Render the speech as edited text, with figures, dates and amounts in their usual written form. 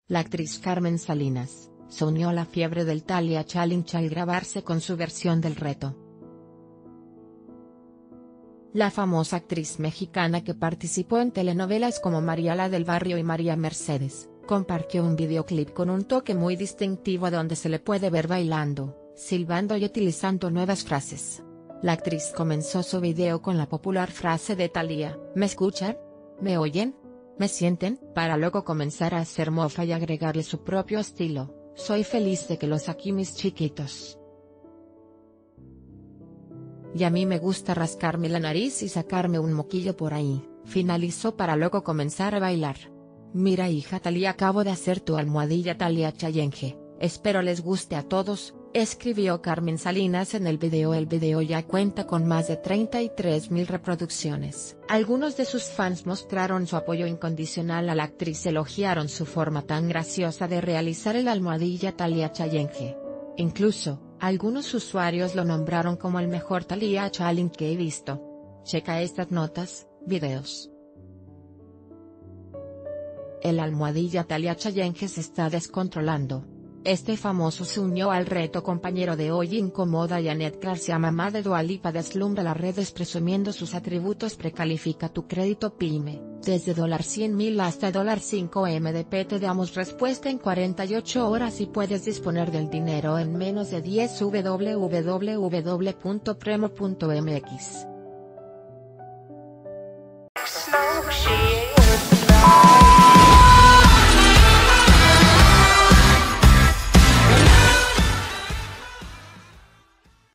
La actriz Carmen Salinas se unió a la fiebre del Thalia Challenge al grabarse con su versión del reto. La famosa actriz mexicana que participó en telenovelas como María la del Barrio y María Mercedes, compartió un videoclip con un toque muy distintivo donde se le puede ver bailando, silbando y utilizando nuevas frases. La actriz comenzó su video con la popular frase de Thalía: ¿me escuchan? ¿Me oyen? ¿Me sienten? Para luego comenzar a hacer mofa y agregarle su propio estilo: soy feliz de que los aquí mis chiquitos. Y a mí me gusta rascarme la nariz y sacarme un moquillo por ahí, finalizó para luego comenzar a bailar. Mira hija Thalía, acabo de hacer tu almohadilla Thalia Challenge, espero les guste a todos, escribió Carmen Salinas en el video. El video ya cuenta con más de 33.000 reproducciones. Algunos de sus fans mostraron su apoyo incondicional a la actriz, elogiaron su forma tan graciosa de realizar el almohadilla Thalia Challenge. Incluso, algunos usuarios lo nombraron como el mejor Thalia Challenge que he visto. Checa estas notas, videos. El almohadilla Thalia Challenge se está descontrolando. Este famoso se unió al reto compañero de Hoy Incomoda. Janet García, mamá de Dua Lipa, deslumbra las redes presumiendo sus atributos. Precalifica tu crédito PYME, desde $100,000 hasta $5M te damos respuesta en 48 horas y puedes disponer del dinero en menos de 10. www.premo.mx